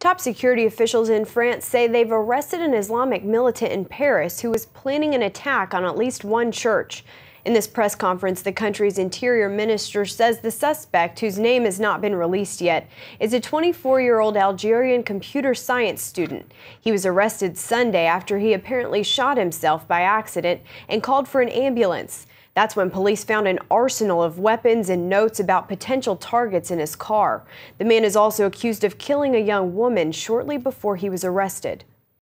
Top security officials in France say they've arrested an Islamic militant in Paris who was planning an attack on at least one church. In this press conference, the country's interior minister says the suspect, whose name has not been released yet, is a 24-year-old Algerian computer science student. He was arrested Sunday after he apparently shot himself by accident and called for an ambulance. That's when police found an arsenal of weapons and notes about potential targets in his car. The man is also accused of killing a young woman shortly before he was arrested.